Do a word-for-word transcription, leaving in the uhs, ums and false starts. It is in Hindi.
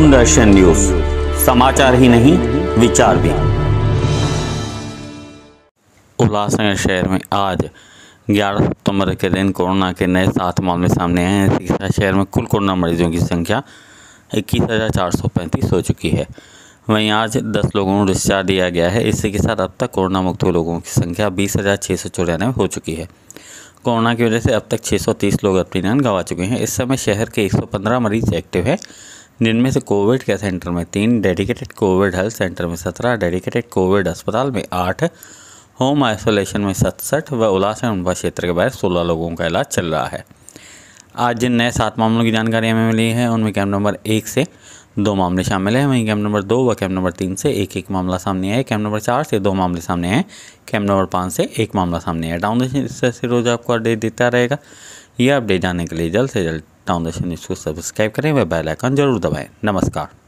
टाउन दर्शन न्यूज, समाचार ही नहीं विचार भी। उल्लासनगर शहर में आज ग्यारह सितंबर के दिन कोरोना के नए सात मामले सामने आए हैं। इसी के साथ शहर में कुल कोरोना मरीजों की संख्या इक्कीस हज़ार चार सौ पैंतीस हो चुकी है। वहीं आज दस लोगों को डिस्चार्ज दिया गया है। इसी के साथ अब तक कोरोना मुक्त हुए लोगों की संख्या बीस हज़ार छः सौ चौरानवे हो चुकी है। कोरोना की वजह से अब तक छः सौ तीस लोग अपनी जान गंवा चुके हैं। इस समय शहर के एक सौ पंद्रह मरीज एक्टिव है, जिनमें से कोविड केयर सेंटर में तीन, डेडिकेटेड कोविड हेल्थ सेंटर में सत्रह, डेडिकेटेड कोविड अस्पताल में आठ, होम आइसोलेशन में सड़सठ व उल्लासनगर क्षेत्र के बाहर सोलह लोगों का इलाज चल रहा है। आज जिन नए सात मामलों की जानकारी हमें मिली है उनमें कैंप नंबर एक से दो मामले शामिल हैं। वहीं कैंप नंबर दो व कैंप नंबर तीन से एक एक मामला सामने आया है। कैंप नंबर चार से दो मामले सामने हैं। कैंप नंबर पाँच से एक मामला सामने आया। टाउन दर्शन इस तरह से रोज़ आपको अपडेट देता रहेगा। यह अपडेट जानने के लिए जल्द से जल्द टाउन दर्शन न्यूज़ को सब्सक्राइब करें व बेल आइकन जरूर दबाएं। नमस्कार।